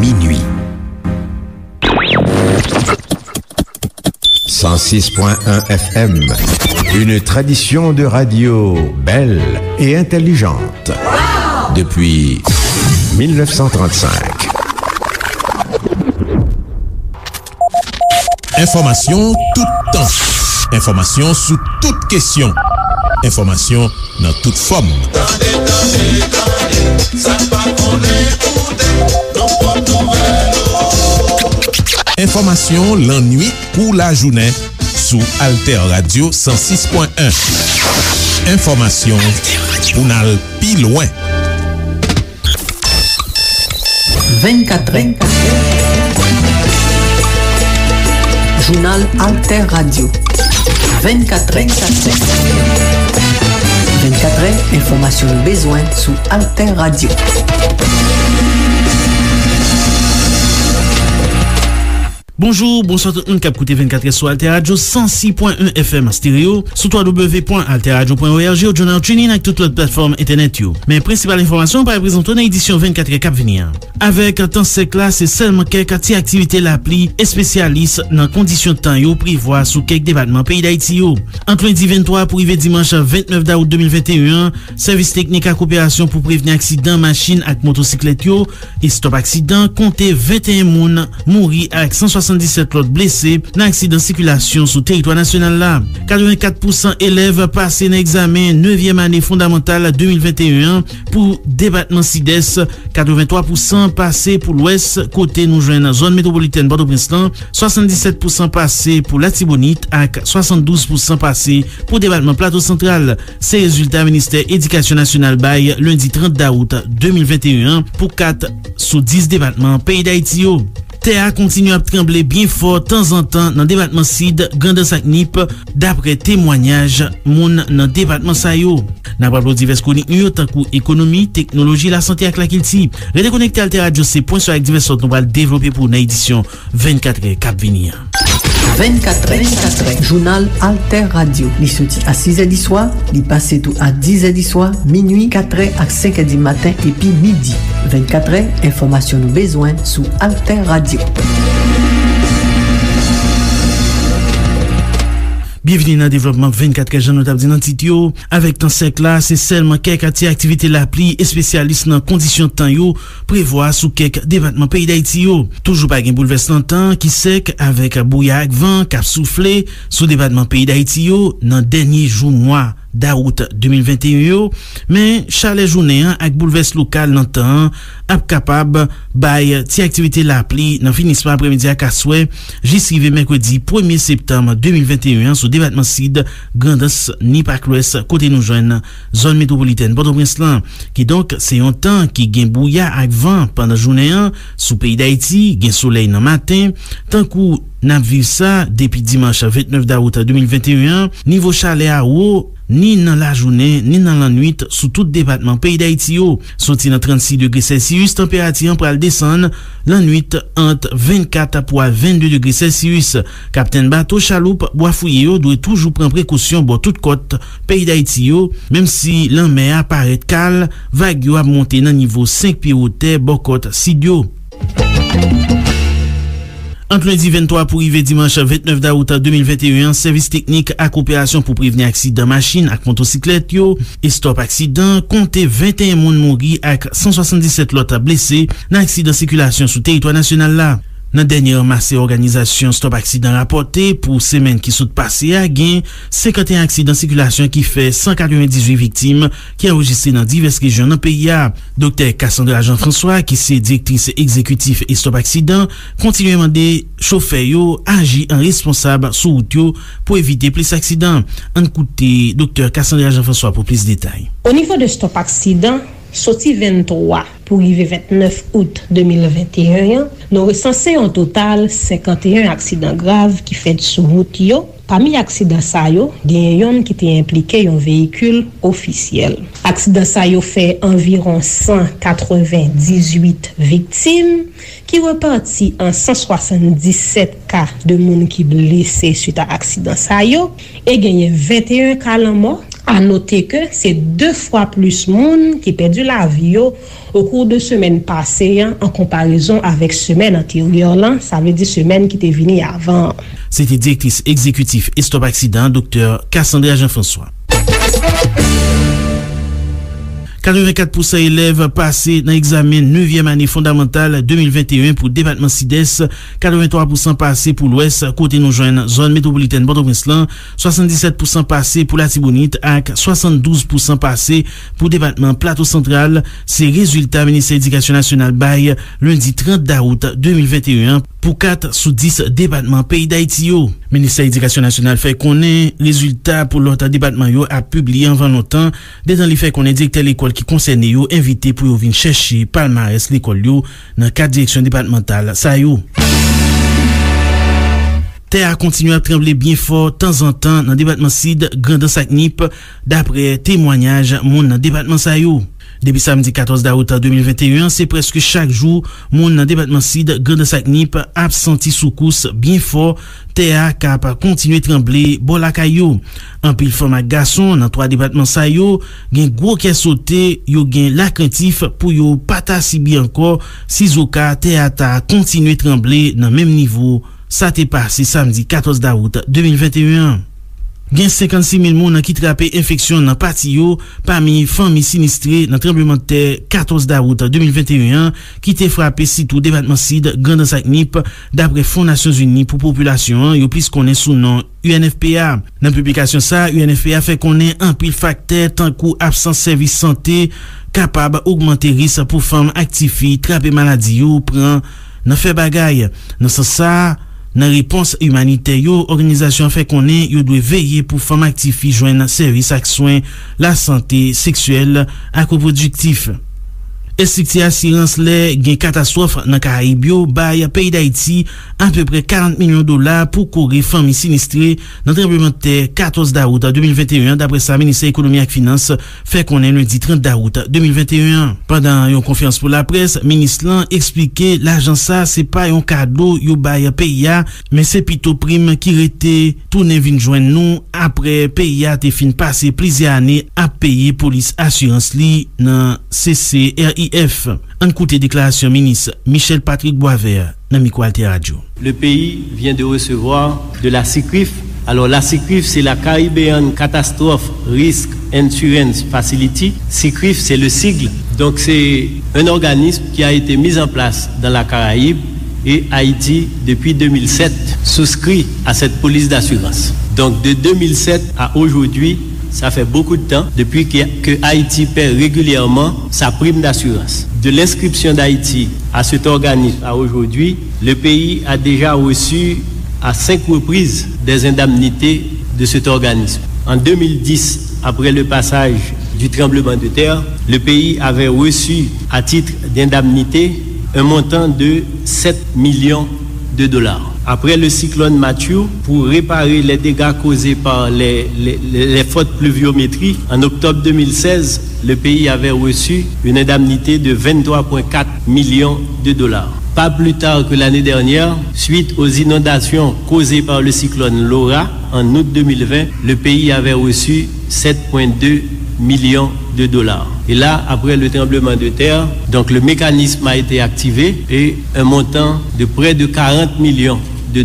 minuit. 106.1 FM, une tradition de radio belle et intelligente. Depuis 1935. Information tout temps. Information sous toutes questions. Information dans toute forme. Information l'ennui ou la journée sous Alter Radio 106.1. Information ou n'al pi loin. 24 ans. Journal Alter Radio. 24 ans. 24 ans, information besoin sous Alter Radio. Bonjour, bonsoir tout le monde qui a écouté 24 sur Alter Radio 106.1 FM stéréo sous www.alterradio.org ou journal training avec toute l'autre plateforme internet yo. Mais principale information par présentation dans l'édition 24 cap venir. Avec temps sec là, c'est seulement quelques activités l'appli et spécialistes dans conditions de temps yo prévoit sous quelques départements pays d'Haïti yo. Entre lundi 23 pour arriver dimanche 29 d'août 2021, service technique à coopération pour prévenir accident machine avec motocyclette yo et stop accident compté 21 moun mouri avec 177 l'autre blessé dans accident circulation sous territoire national là. 84% élèves passés dans examen 9e année fondamentale 2021 pour département Sud-Est, 83% passés pour l'Ouest côté nous joignent zone métropolitaine Bordeaux-Prince, 77% passés pour la Tibonite avec 72% passés pour département Plateau Central. Ces résultats ministère Éducation nationale bail lundi 30 août 2021 pour 4 sous 10 départements pays d'Haïti. Terre continue à trembler bien fort de temps en temps dans le département Sid, Grande-Sac-Nip, d'après témoignages moun dans le département Sayo. N'a pas pour divers chroniques nous tant que économie, technologie, la santé avec la kilti. Redéconnecter Alter Radio c'est point sur avec divers sortes nous va développer pour une édition 24 cap venir. 24 journal Alter Radio. Li soti à 6h du soir, li passe tout à 10h du soir, minuit, 4h à 5h du matin et puis midi. 24h, information nous besoin sous Alter Radio. Bienvenue dans le développement 24 jan notable dans Titio. Avec ton sec là, c'est seulement quelques activités l'appli et spécialistes dans conditions de temps yo prévoit sous quelques départements pays d'Haïti yo. Toujours pas un bouleversement temps qui sec avec brouillard vent cap soufflé sous département pays d'Haïti yo dans dernier jour mois d'août 2021 mais chalet journée avec bouleversement local dans temps ap capable bay ti activité l'appli dans finissement après-midi à Kassoué jusqu'à mercredi 1er septembre 2021 sous département Sud, Grandes, Nipaclouès, côté nous joindre zone métropolitaine Bordeaux-Prince qui donc c'est un temps qui gagne brouillard avec vent pendant journée sous pays d'Haïti, gagne soleil dans matin tant que n'a vu ça depuis dimanche 29 août 2021 niveau chalet à haut ni dans la journée, ni dans la nuit, sous tout département pays d'Haïti yo. Sorti dans 36 degrés Celsius, température pour descendre la nuit entre 24 pour 22 degrés Celsius. Capitaine bateau chaloupe Boisfouillé yo doit toujours prendre précaution pour toute côte pays d'Haïti yo, même si la mer apparaît calme, vague yo a monté dans niveau 5 pieds au terre côte Sidio. Entre lundi 23 pour arriver dimanche 29 août 2021, service technique à coopération pour prévenir accident machine avec motocyclette yo et stop accident compté 21 moun mouri avec 177 l'autre blessé dans accident circulation sous territoire national là. Dans dernière masse organisation stop accident rapporté pour semaine qui sont passé à gain 51 accidents circulation qui fait 198 victimes qui enregistré dans diverses régions dans pays. Docteur Cassandra Jean-François qui c'est directrice exécutive et stop accident continue à demander chauffeur yo agir en responsable sur route yo pour éviter plus accidents. On écoute docteur Cassandra Jean-François pour plus de détails. Au niveau de stop accident sorti 23 pour arriver 29 août 2021, nous recensons en total 51 accidents graves qui fait sur route yo. Parmi accidents ça yo, il y a un qui était impliqué un véhicule officiel. Accident ça yo fait environ 198 victimes qui repartit en 177 cas de monde qui blessé suite à accident ça yo et gagné 21 cas en mort A noter que c'est 2 fois plus moun qui perdu la vie au cours de semaine passée en comparaison avec semaine antérieure là, ça veut dire semaine qui était venue avant. C'était directrice exécutif et Stop Accident, Dr. Cassandra Jean-François. 84% élèves passés dans l'examen 9e année fondamentale 2021 pour département Sides, 83% passés pour l'Ouest, côté nous joignent zone métropolitaine Port-au-Prince, 77% passés pour la Tibonite ak 72% passés pour département Plateau Central. Ces résultats Ministère Éducation nationale bail lundi 30 août 2021 pour 4 sous 10 départements pays d'Haïti yo. Ministère Éducation nationale fait connaître résultats pour l'autre département yo a publié avant longtemps, détant les fait connaît directeur l'école qui concerne yo invité pour yo venir chercher palmarès l'école yo dans 4 directions départementales ça yo. Terre a continué à trembler bien fort de temps en temps dans le département Sid, Grand-Sac-Nip, d'après témoignage moun dans le département sa yo. Depuis samedi 14 août 2021, c'est presque chaque jour moun dans le département Sid, Grand-Sac-Nip a senti soukous bien fort. Terre a continué à trembler bon la kayo. En pile format garçon dans 3 départements sa yo, gen gros qui sauté, yo gen la craintif pour yo pata si bien encore si zoka terre a continué à trembler dans même niveau. Ça t'est passé samedi 14 août 2021. Gen 56 000 moun qui trape infection dans parti yo parmi familles sinistrées dans tremblement de terre 14 août 2021 qui t'est frappé surtout département Sid, Grand-Sac-Nip d'après Fonds Nations Unies pour population yo plus connaît sous nom UNFPA. Dans publication ça, UNFPA fait connaît un pile facteur tant qu'au absence service santé capable augmenter risque pour femmes actives trape maladie yo prend nan fait bagay. Dans ce ça dans réponse humanitaire yo, organisation fait connaît yo doit veiller pour femmes actives joindre service ak soins la santé sexuelle ak reproductif. Estricti assurance lè gen catastrophe dans Caraïbes yo bay pays d'Haïti à peu près $40 millions pour couvrir familles sinistrées dans tremblement de terre 14 août 2021 d'après sa ministère économie et finance fait qu'on est lundi 30 août 2021. Pendant une conférence pour la presse, ministre lan expliqué l'argent ça c'est pas un cadeau yo bay pays mais c'est plutôt prime qui rete tourner vinn joindre nous après pays a te fin passé plusieurs années à payer police assurance li dans CCRI. En côté déclaration ministre Michel Patrick Boisvert dans micro Alter Radio. Le pays vient de recevoir de la CICRIF. Alors la CICRIF c'est la Caribbean Catastrophe Risk Insurance Facility. CICRIF c'est le sigle. Donc c'est un organisme qui a été mis en place dans la Caraïbe et Haïti depuis 2007 souscrit à cette police d'assurance. Donc de 2007 à aujourd'hui, ça fait beaucoup de temps depuis que Haïti perd régulièrement sa prime d'assurance. De l'inscription d'Haïti à cet organisme à aujourd'hui, le pays a déjà reçu à 5 reprises des indemnités de cet organisme. En 2010, après le passage du tremblement de terre, le pays avait reçu à titre d'indemnité un montant de $7 millions. Après le cyclone Matthew, pour réparer les dégâts causés par les fautes pluviométrie, en octobre 2016, le pays avait reçu une indemnité de $23,4 millions. Pas plus tard que l'année dernière, suite aux inondations causées par le cyclone Laura, en août 2020, le pays avait reçu $7,2 millions. Et là, après le tremblement de terre, donc le mécanisme a été activé et un montant de près de $40 millions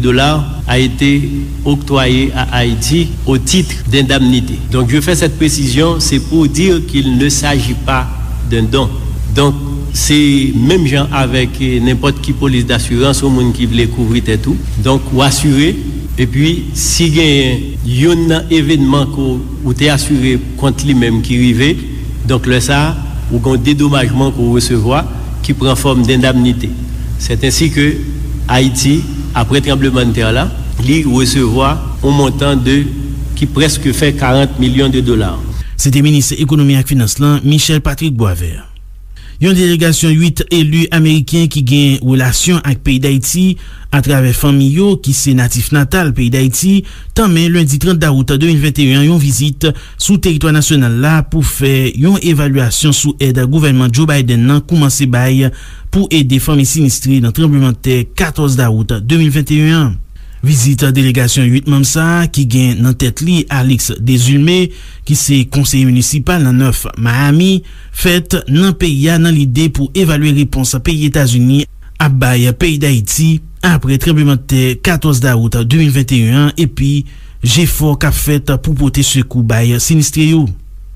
a été octroyé à Haïti au titre d'indemnité. Donc je fais cette précision, c'est pour dire qu'il ne s'agit pas d'un don. Donc c'est même gens avec n'importe qui police d'assurance au monde qui voulait couvrir et tout. Donc ou assurer. Et puis si il y a un événement où tu es assuré contre lui-même qui arrive, donc le ça ou un dédommagement qu'on recevoir qui prend forme d'indemnité. C'est ainsi que Haïti, après tremblement de terre là, il recevoir un montant qui presque fait $40 millions. C'était ministre économie et finance Michel Patrick Boisvert. Yon délégation 8 élus américains qui gagne relation avec pays d'Haïti à travers famille yo qui c'est natif natal pays d'Haïti tant mais lundi 30 août 2021 yon visite sous territoire national là pour faire yon évaluation sous aide gouvernement Joe Biden nan commencé bail pour aider familles sinistrées dans tremblement de terre 14 août 2021. Vizite delegasyon 8 Mamsa ki gen nan tèt li Alix Desulmé ki se konseye municipal nan 9 Miami fèt nan peyi nan l'ide pou evalue repons peyi Etats-Unis ap bay peyi d'Haïti apre tremblement de terre 14 d'août 2021 epi j'effort kap fèt pou pote sekou bay sinistre yo.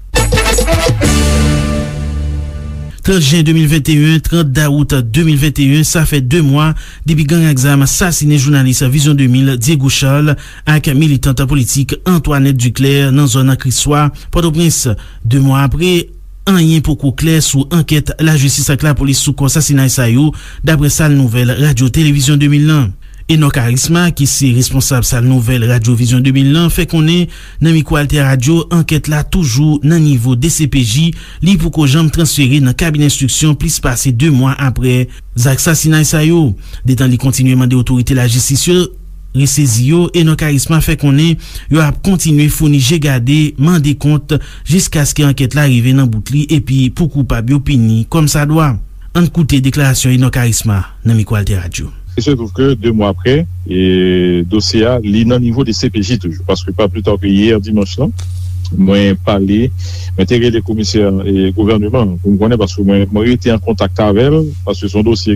30 juin 2021, 30 d'août 2021, sa fè 2 mois debi gang aksam asasine jounaliste Vision 2000 Diego Charles ak militante politik Antoinette Duclerc nan zon Crissois, Port-au-Prince. 2 mois apre, anyen poukou kler sou anket la justice ak la polis sou konsasina sa yo dapre Sal Nouvel Radio Télévision 2000. Enoch Arisma ki se responsable Sal Nouvel Radio Vision 2000 fè konen nan Mikou Alter Radio anket la toujou nan nivou DCPJ li pou ko jam transfere nan kabine instruksyon plis pase 2 mois apre zak sasinay sa yo. Detan li kontinuye mande otorite la justisyon resezi yo, Enoch Arisma fè konen yo ap kontinuye founi jegade mande kont jiska aske anket la arrive nan boutli epi pou koupab yo pini kom sa doa. An koute deklarasyon Enoch Arisma nan Mikou Alter Radio. Il se trouve que 2 mois après, dossier a li nan niveau des CPJ toujours, parce que pas plus tard que hier dimanche là, moi parlé, m'intérêt les commissaires et gouvernement, vous me connaissez parce que moi été en contact avec elle, parce que son dossier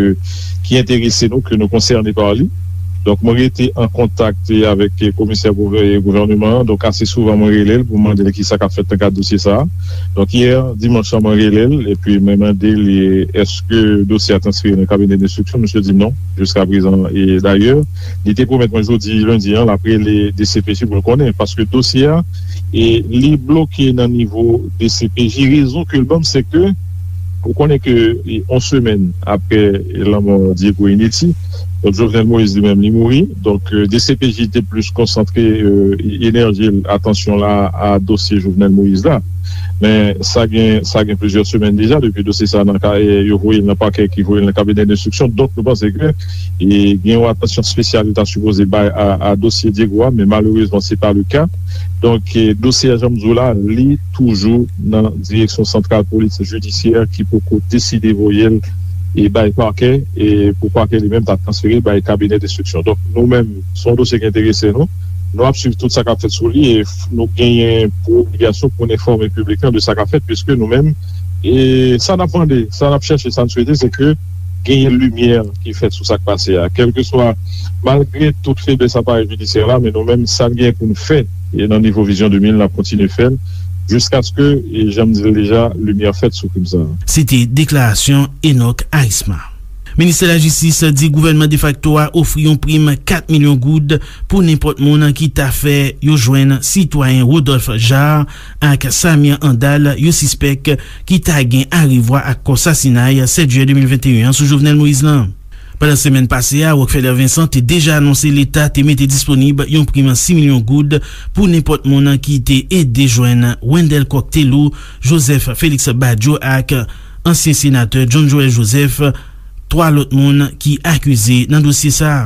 qui intéressait nous, que nous concernait par lui. Donc moi été en contact avec les commissaires et gouvernement, donc assez souvent moi relève pour demander qui ça a fait dans le dossier ça. Donc hier dimanche moi relève et puis me demander est-ce que le dossier a transféré dans le cabinet d'instruction. Monsieur dit non jusqu'à présent, et d'ailleurs il était pour mettre moi jeudi lundi après les DCPJ pour le connaître, parce que le dossier est les bloqué dans le niveau des CPJ. Raison que le bon c'est que vous connaissez que 11 semaines après la mort Diego Inetti, donc Jovenel Moïse lui-même il mourit, donc DCPJ était plus concentré énergie, attention là à dossier Jovenel Moïse là, mais ça gagne plusieurs semaines déjà depuis dossier ça dans le paquet qui voit dans le cabinet d'instruction. Donc je pense que il y a une attention spéciale qui est supposée à dossier Diego, mais malheureusement c'est pas le cas. Donc dossier Jamzoula lit toujours dans la direction centrale police judiciaire qui peut décider voyelle et parquet, et pour parquet lui-même t'a transféré cabinet d'instruction. Donc nous-mêmes, son dossier qui intéresse nous avons suivi tout ça qu'a fait sur lui, et nous gagnons pour obligation pour informer le public de ça qu'a fait, puisque nous-mêmes, et ça n'a pas cherché, ça n'a souhaité, c'est que gagner lumière qui fait sous ça qui passe, quel que soit, malgré toute faiblesse appareil judiciaire là, mais nous-mêmes, ça gagne pour nous faire, et dans le niveau Vision 2000, on a continué à faire, jusqu'à ce que, et j'aime dire déjà, lumière faite sous comme ça. C'était déclaration Enoch Arisma. Ministre de la Justice dit gouvernement de facto a offri yon prime 4 millions goud pour n'importe moun qui t'a fait yo joine citoyen Rodolphe Jarre ak Samir Andal yo suspect qui t'a gen arrivoi ak konsasinaï 7 juillet 2021 sous Jovenel Moïse lan. Pendant semaine passée, Rockefeller Vincent a déjà annoncé l'État te mette disponible yon prime 6 millions goud pour n'importe moun qui te aide joine Wendell Coctelou, Joseph Félix Badjo ak ancien sénateur John Joel Joseph, 3 lot moun ki akuse nan dosye sa.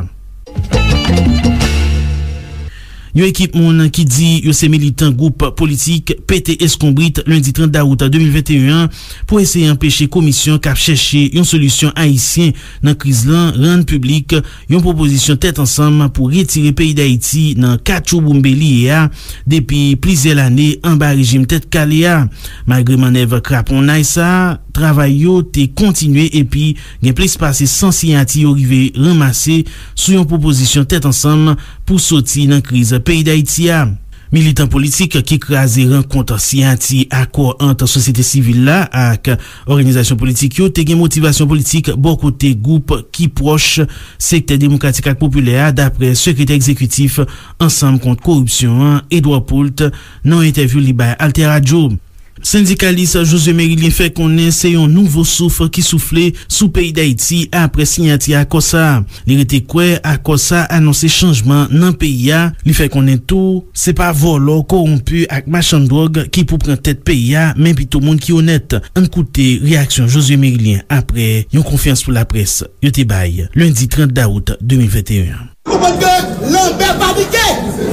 Yo ekip moun ki di yo se militant groupe politik pete eskombrite lundi 30 août 2021 pou eseye empêche komisyon kap chèche yon solusyon haïtien nan kriz lan rende publik yon proposisyon tèt ansam pou retire peyi d'Haïti nan kachou boumbeli ya depi pliziel ane an ba rejim tèt kale ya. Malgré manev krapon na sa, travay yo te kontinue epi gen plis pase sans siyanti yo rive ramase sou yon proposisyon tèt ansam pou soti nan kriz peyi d'Haïti ya. Militant politik ki krasé renkontre siyanti akor entre sosyete sivil la ak organizasyon politik yo te gen motivasyon politik bon kote goup ki proche sekte demokratik ak populè dapre sekretè exekutif Ensemble kont korupsyon Edouard Poult nan interview li bay Alter Radio. Syndikaliste José Mérilien fait konnen se yon nouvo souffle ki souffle sou pays d'Haïti apre signati akosa. Li rete kwe akosa annonse chanjman nan pays ya, li fait konnen tou se pa volo korompu ak machan drog ki pou pren tèt pays ya, men pito moun ki honnête. An koute réaction José Mérilien apre yon konfiance pou la presse yote bay lundi 30 août 2021. Lambert paniqué!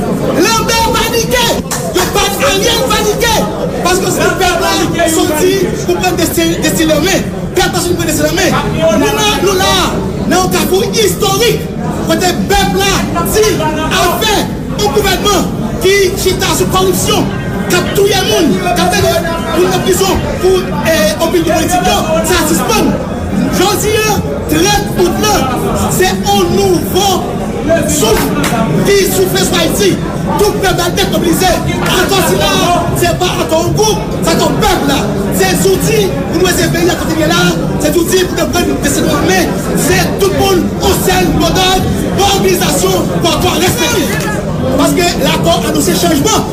Je passe à rien paniqué! Parce que ce peuple-là sorti pour prendre des mains. Personne ne peut laisser la main. Nous là, dans un carrefour historique. Afrique, côté peuple là, dit, avec un gouvernement qui chita sous corruption, qui a tout le monde, qui a fait une prison pour obéir politique, ça suspend. J'en dis, traite tout là, c'est un nouveau souffle qui souffle sur Haïti. Tout le peuple a été mobilisé. Encore si là, c'est pas encore un groupe, c'est encore un peuple là. C'est un outil pour nous aider pays à continuer là. C'est un outil pour nous prendre des décisions armées. C'est tout le monde au sein de l'organisation pour avoir respecté. Parce que l'accord a annoncé changement.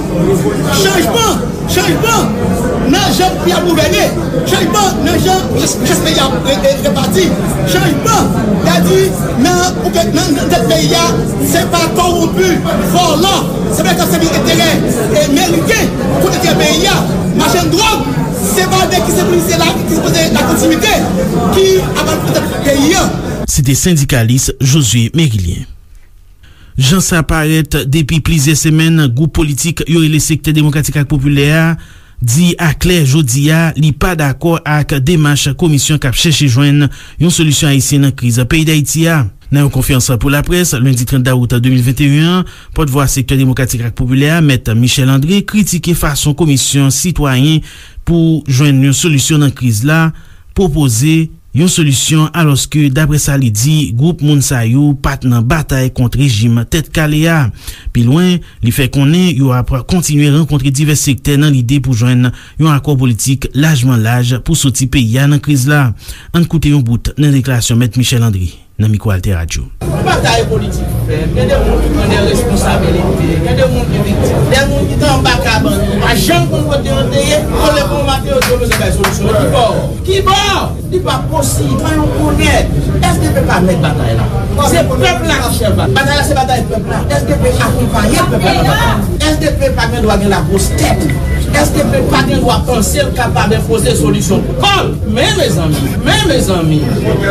Changement. Nan gens qui a gouverné. Changement. Nan gens qui a réparti. Changement. Il a dit, pour que notre pays, c'est pas corrompu. Volant. C'est pas comme ça intérêt et mérité pour notre pays. Machin de drogue. C'est pas avec qui s'est posé la continuité qui a mal pour notre pays. C'était syndicaliste Josué Mérilien. Jean Saparet, depi plize semen, groupe politik yore le sekte demokratik ak populè di ak lè jodi a li pa d'akor ak demache komisyon kap chèche jwen yon solusyon haïsien nan kriz peyi d'Haïti a. Nan yon konfiansa pou la pres, lundi 30 août 2021, porte-voix sekte demokratik ak populè a, Met Michel André, kritike fason komisyon sitwayen pou jwen yon solusyon nan kriz la, propose yon solusyon aloske dapre sa li di group moun sa yo pat nan batay kont rejim tet kalea. Pi loin, li fe konen yo ap kontinue renkontre divers sekte nan lide pou jwen yon akor politik lajman laj pou soti peya nan kriz la. An koute yon bout nan deklarasyon Met Michel André nan Miko Alter Radio. Bataille politique fait, il y a des gens qui ont des responsabilités, il y a des gens qui sont victimes, des gens qui sont en bas à bande. À gens qu'on vote en terre, on les combattre autour de cette solution. Qui bord? C'est pas possible. On connaît. Est-ce que peut pas mettre bataille là? C'est le peuple là qui cherche bataille. Bataille là, c'est bataille peuple là. Est-ce que peut accompagner le peuple là? Est-ce que peut pas mettre la grosse tête? Est-ce que peut pas doit penser capable de poser solution? Paul, mais mes amis,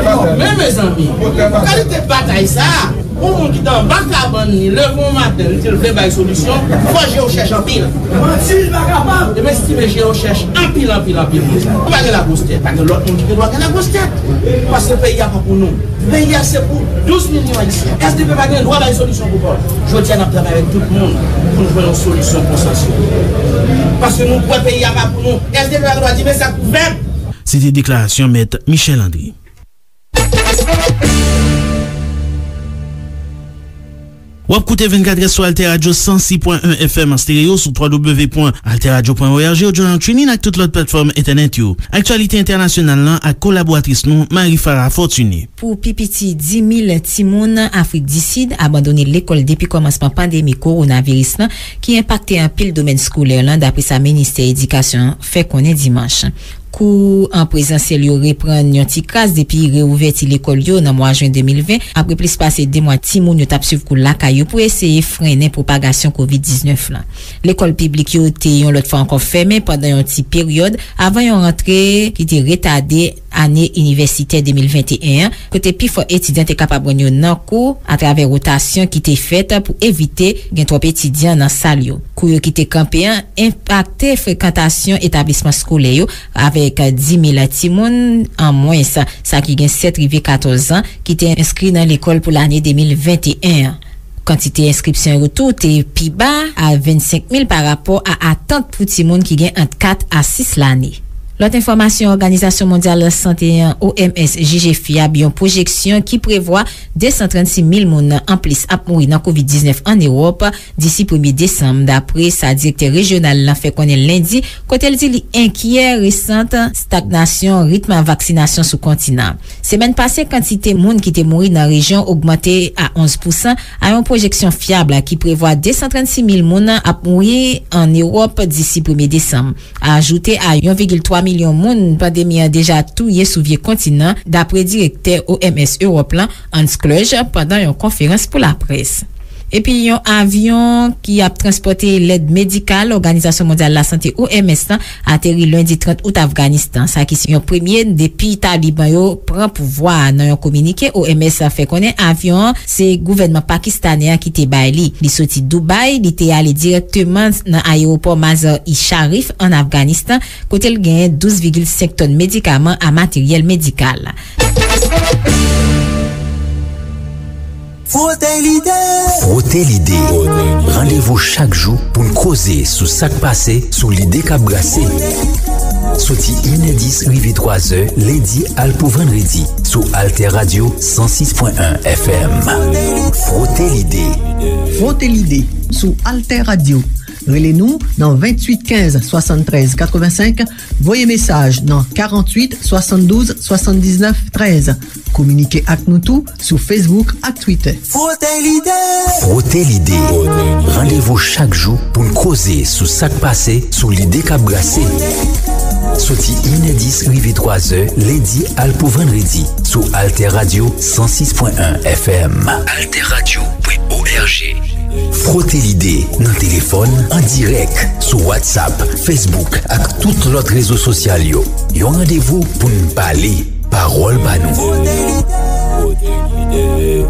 qualité bataille ça? Pour nous qui dans bac à bande, levons matin, il fait une solution, faut que je cherche en pile. Je m'estime que je cherche en pile. On va gagner la grosse tête, parce que l'autre monde qui doit gagner la grosse tête. Parce que le pays n'est pas pour nous. Le pays c'est pour 12 millions haïtiens. Est-ce que le pays va gagner droit à une solution pour Paul? Je tiens à travailler avec tout le monde pour nous faire une solution consensuelle. Parce que nous, le pays n'est pas pour nous. Est-ce que le pays doit dire mais ça couvert? C'était déclaration Met Michel André. Wap koute 24 sur Alter Radio 106.1 FM en stéréo sou www.alterradio.org ou journal training ak tout l'autre plateforme internet yo. Aktualité internationale lan ak kolaboratris nou Marie-Farah Fortuné. Pou pipiti 10.000 timoun Afrique du Sud abandonne l'école depi komansman pandemi coronavirus lan ki impacte an pil domen skouler lan dapri sa ministère édikasyon fè konen dimanche. Kou an prezentiel yo repren yon ti kras depi reouverti l'ekol yo nan mwa juin 2020 apre plis pase 2 mwa timoun yo tap suv kou lakay yo pou eseye frene propagasyon COVID-19 lan. L'ekol publik yo te yon lot fwa ankon ferme pandan yon ti peryode avan yon rentre ki te retade ane universite 2021 kote pi fwa etidyan te kapabwen yo nan kou a traver rotasyon ki te fet pou evite gen trop etidyan nan sal yo. Kou yo ki te kampeyan impacte frekantasyon etablisman skole yo avek 10.000 timoun an mwen sa ki gen 7-14 an ki te inskri nan l'ekol pou l'année 2021. Quantité inscription retour te pi ba a 25.000 par rapport a attente pou timoun ki gen entre 4 à 6 l'année. L'autre information, Organisation Mondiale de Santé OMS jige fiab yon projeksyon ki prevoit 236.000 moun en plis ap mouri nan COVID-19 en Europe d'ici 1er décembre. D'après sa directeur régional lan fait konen lundi, kote el di li inquiet récente stagnation rythme vaccination sous continent. Semaine passée, quantité moun ki te mouri nan région augmenté à 11% a yon projeksyon fiable ki prevoit 236.000 moun ap mouri en Europe d'ici 1er décembre. A ajouté à 1,3 million moun pandemi a deja touye sou vie kontinant dapre direkter OMS Europe lan Hans Kluge pandan yon konferans pou la pres. Et puis yon avion ki ap transporte l'aide médicale Organisation Mondiale de la Santé OMS atterri lundi 30 août Afghanistan. Sa ki yon premier depi Taliban yo pran pouvoi nan yon komunike. OMS a fe konen avion se gouvernement pakistanien ki te bay li. Li soti Dubai, li te ale direktement nan aéroport Mazar-i Sharif en Afghanistan kote l genye 12,5 tonnes médicaments a materiel médical. Frottez l'idée. Frottez l'idée. Rendez-vous chaque jour pour nous causer sous sak passé, sous l'idée qu'a brassé. Soti inedis rive 3h, ledi al pou vendredi, sous Alter Radio 106.1 FM. Frottez l'idée. Frottez l'idée, sous Alter Radio. Relez-nous dans 28 15 73 85, voyez message dans 48 72 79 13. Communiquez avec nous tout sur Facebook et Twitter. Frottez l'idée. Frottez l'idée. Rendez-vous chaque jour pour nous causer sous sak passé, sous l'idée qu'a brassé. Soti inedis rive 3h, ledi al pou vendredi, sous Alter Radio 106.1 FM. alterradio.org. Frottez l'idée nan téléphone, en direct, sous WhatsApp, Facebook ak tout l'autre réseau social yo. Yon rendez-vous pou n'parler, parole ba nou. Frottez l'idée.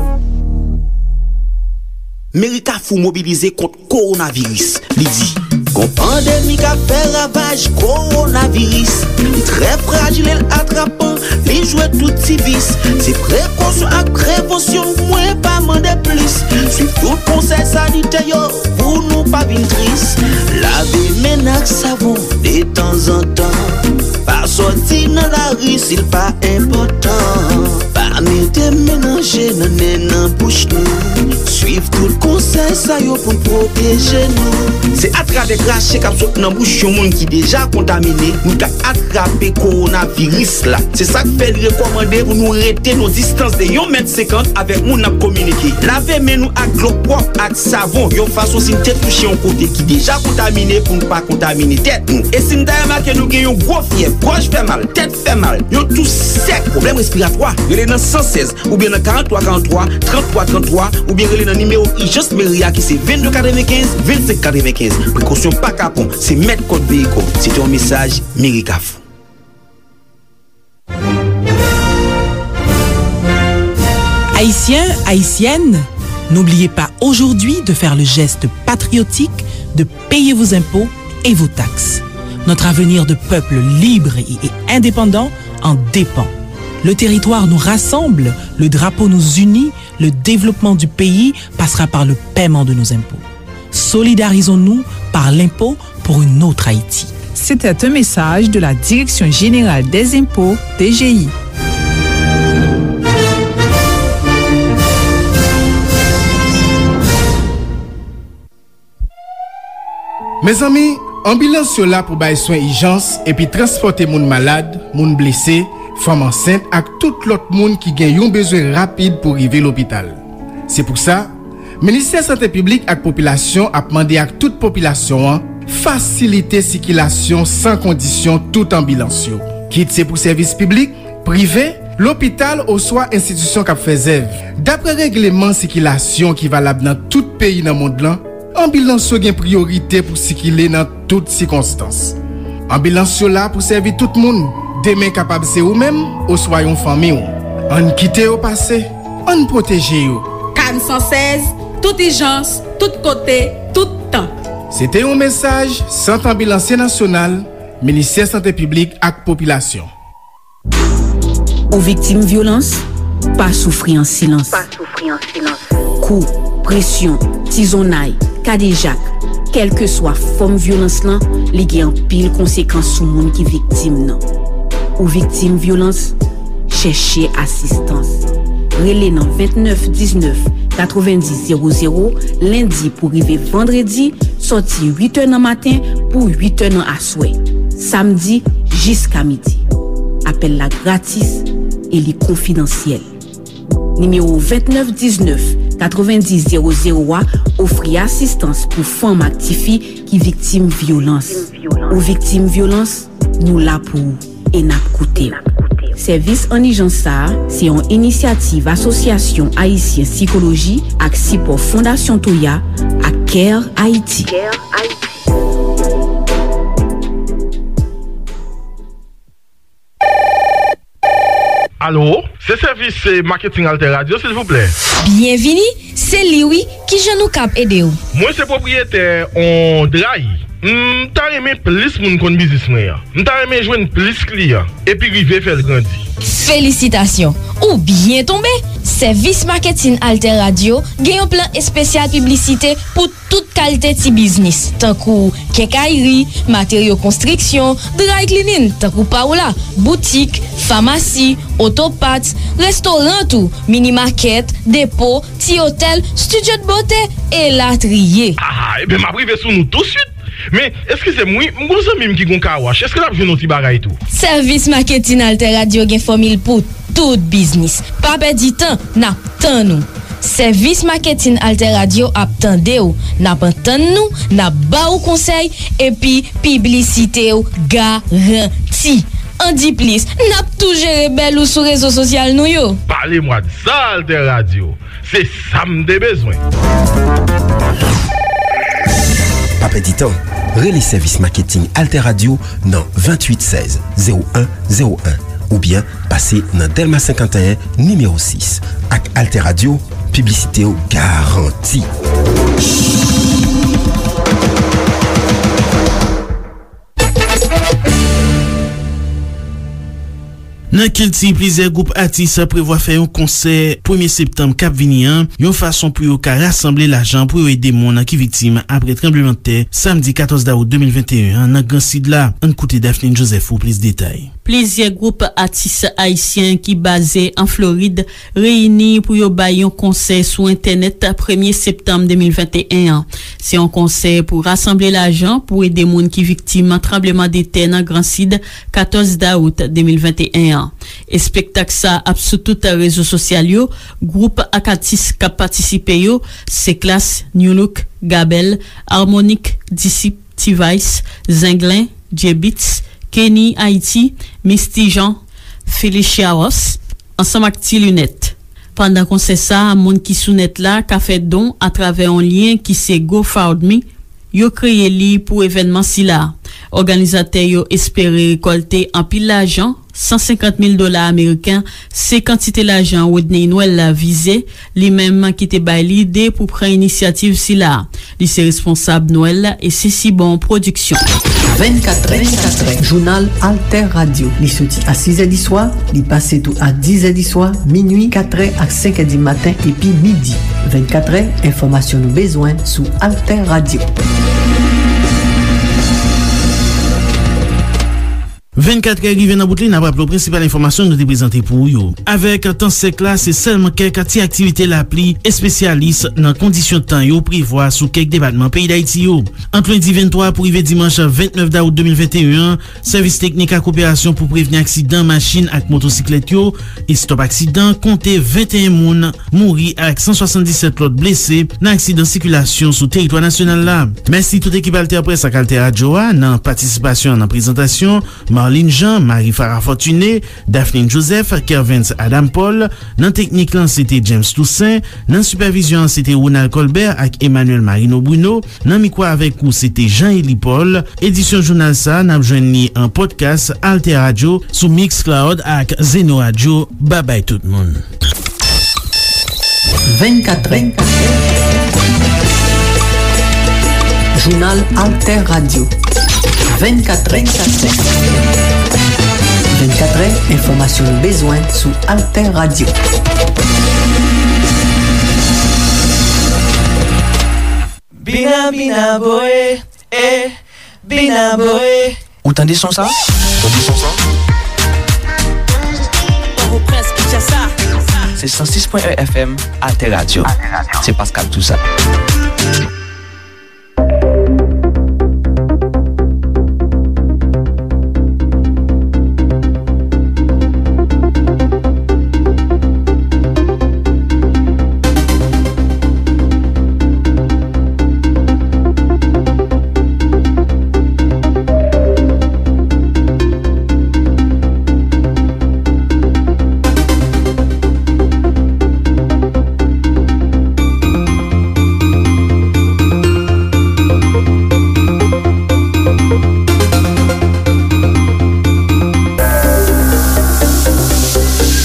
Merita fou mobilize kont coronavirus. Li di, kon pandemi ka fè ravage coronavirus. Li trè fragile l'attrapan, li jwè tout si vis. Se prekonsyon ak prevensyon, mwen pa mande plus. Suiv tout konsey sanite yo, pou nou pa vin tris. Lave men ak savon, de tan an tan. Pa soti nan la ris, il pa important. Pa mette menanje nan bouche nou. Suiv tout konsey sa yo pou proteje nou. Se atrape krashe kap sot nan bouche yon moun ki deja kontamine, nou ka atrape coronavirus la. Se sak fè rekomande pou nou rete nou distans de 1,50 m avek moun ap komunike. Lave men nou ak glop wop ak savon, yon fason sin tèt touche yon kote ki deja kontamine pou nou pa kontamine tèt nou. E sin dayama ke nou gen yon gwo fiev, goj fè mal, tèt fè mal, yon tout sek, problem respiratoire, rele nan 116, ou bien nan 43-43, 33-33, ou bien rele nan numéro Ijos Meria ki se 22-95, 25-95. Prekosyon pa kapon, se met kote vehiko. Se te yon mesaj, Merikaf. Haïtiens, Haïtiennes, n'oubliez pas aujourd'hui de faire le geste patriotique de payer vos impôts et vos taxes. Notre avenir de peuple libre et indépendant en dépend. Le territoire nous rassemble, le drapeau nous unit, le développement du pays passera par le paiement de nos impôts. Solidarisons-nous par l'impôt pour une autre Haïti. C'était un message de la Direction Générale des Impôts, DGI. Mes amis, ambulance yo la pou bay soin urgence et puis transporter moun malade, moun blessé, femme enceinte ak tout l'autre moun qui gen yon besoin rapide pour arriver l'hôpital. C'est pour ça, Ministère Santé Publique ak Population a demandé ak toute population faciliter circulation sans condition toute ambulance yo. Quitte c'est pour service public, privé, l'hôpital ou soit institution k'ap fè zèv. D'après règlement circulation qui valable dans tout pays dans monde lan, ambulance yo gen priorité pour circuler dans toutes circonstances. Ambulance yo la pour servir tout le monde. Demain capable c'est ou même ou soit yon famille ou. On quitte au passé, on protège yo. CAN 116, toute urgence, tout côté, tout temps. C'était un message Centre Ambulancier National, Ministère Santé Publique ak Population. Aux victimes violence, pas souffrir en silence. Pas souffrir en silence. Coup, pression, tisonnaille, kadejak, quel que soit forme violence là, li gen pile conséquence sur moun qui victime nan. Ou victime violence, chercher assistance. Relé nan 29 19 90 00 lundi pour arriver vendredi, sorti 8h nan matin pour 8h nan aswe. Samedi jusqu'à midi. Appel la gratis et li confidentiel. Numéro 29 19 90 00 offri assistance pour femmes actifiées qui victime violence. Ou victime violence, nous la pour et n'a coûté. Service en Ijansa, c'est une initiative Association Haïtien Psychologie ak support Fondation Toya ak Care Haïti. Allô, c'est service marketing Alter Radio, s'il vous plaît. Bienvenue, c'est Liwi qui je nous cap aider ou. Moi, c'est propriétaire en Drahi. M'ta aimé plus moun kon business mwen. M'ta aimé joindre plus client et puis river faire grandir. Félicitations. Ou bien tombé, Servis Marketing Alter Radio gen yon plan espesyal publicite pou tout kalite ti biznis. Tankou kekayri, materyo konstriksyon, dry cleaning, tankou pa ou la, boutik, famasi, otopat, restoran tou, mini market, depo, ti hotel, studio de beauté, et latriye. Ebe ma prive sou nou tout suite. Men, eske se moui, mou zanmim ki gon ka wache, eske la pjoun nou ti bagay tou? Servis Marketing Alter Radio gen formil pou tout biznis. Pa be di tan, nap tan nou. Servis Marketing Alter Radio ap tan de ou, nap an tan nou, nap ba ou konsey, epi publicite ou garanti. An di plis, nap tou jere bel ou sou rezo sosyal nou yo. Parle mwa di sa Alter Radio, se sam de bezwen. Pape ditan, rele service marketing Alter Radio nan 28 16 0101 ou bien pase nan Delma 51 numéro 6. Ak Alter Radio, publicite ou garanti. Nan kel ti plizier group artis prevoit fè yon konser 1er septembre kap vini an, yon fason pou yo ka rassemble l'ajan pou yo ede moun ki viktim apre tremblement de terre samedi 14 août 2021 nan Grand Sud la. An koute Daphne Joseph ou plis detay. Plizier group artis haïtien ki base en Floride reyni pou yo bay yon konser sou internet 1er septembre 2021. Se yon konser pou rassemble l'ajan pou ede moun ki viktim tremblement de terre nan Grand Sud 14 août 2021. E spektak sa ap sou tout rezo sosyal yo, group akatis kap patisipe yo, se klas New Look, Gabel, Harmonic, Disip, T-Vice, Zenglin, J-Beats, Kenny Haiti, Misty Jean, Felicia Ross, ansam ak ti lunet. Pandan kon se sa, moun ki sou net la ka fet don a travè an lien ki se GoFundMe, yo kreye li pou evenman si la. Organizate yo espere rekolte an pil l'ajan, $150,000 Amerikan, se kantite l'ajan Whitney Noel la vize, li menman ki te bay l'ide pou pren inisiativ si la. Li se responsable Noel et se si bon produksyon. 24 Jounal Alter Radio. Li soti a 6 di soir, li pase tou a 10 di soir, minuit 4 ak 5 di matin epi midi. 24 informasyon nou bezwen sou Alter Radio. 24 rive nan bout li nan wap lo principal informasyon nou te prezante pou yo. Avek tan sek la, se selman kek ti aktivite la pli espesyalis nan kondisyon tan yo privwa sou kek debatman peyi d'Haïti yo. Entre lundi 23 pou rive dimanche 29 août 2021, servis teknik ak operasyon pou preveni aksidant machin ak motosiklet yo e stop aksidant konte 21 moun mouri ak 177 lot blese nan aksidant sikulasyon sou teritwa nasyonal la. Mersi tout ekip Alter Press ak Alter Radio nan participasyon nan prezentasyon Marlene Jean, Marie Farah Fortuné, Daphne Joseph, Kervins Adam Paul, nan teknik lan c'était James Toussaint, nan supervision c'était Ronald Colbert ak Emmanuel Marino Bruno, nan mikwa avek ou c'était Jean-Élie Paul. Edisyon journal sa nan jwenni en podcast Alter Radio sou Mixcloud ak Zeno Radio. Bye bye tout moun. 24 Journal Alter Radio. 24 informasyon bezwen sou Alter Radio. Bina bina boe, bina boe. Ou tande son sa? C'est 106.1 FM Alter Radio. C'est Pascal Toussaint.